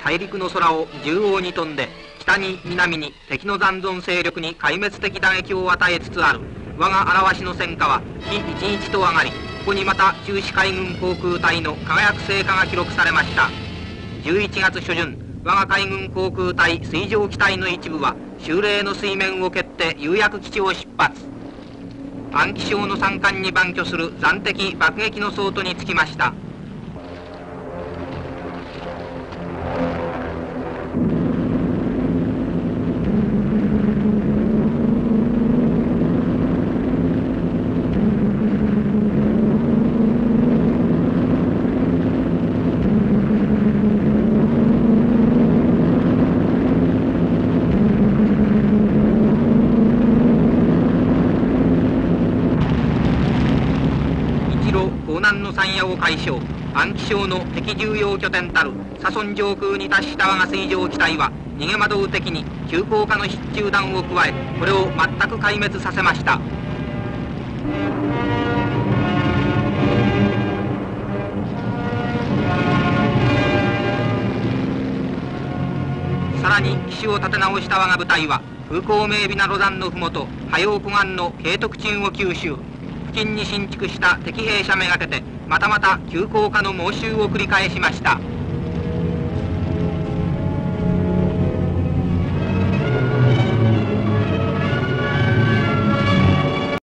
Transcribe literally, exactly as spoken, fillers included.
大陸の空を縦横に飛んで、北に南に敵の残存勢力に壊滅的打撃を与えつつある我が荒鷲の戦果は日一日と上がり、ここにまた中止海軍航空隊の輝く成果が記録されました。じゅういちがつ初旬、我が海軍航空隊水上機体の一部は修嶺の水面を蹴って釉薬基地を出発。安徽省の山間に番居する暫敵爆撃の倉庫に着きました。江南の山野を解消、安徽省の敵重要拠点たる左村上空に達した我が水上機体は逃げ惑う敵に急降下の必中弾を加え、これを全く壊滅させました。さらに機種を立て直した我が部隊は風光明媚なロザンの麓、ハヨウ湖岸の慶徳鎮を吸収、付近に新築した敵兵舎めがけてまたまた急降下の猛襲を繰り返しました。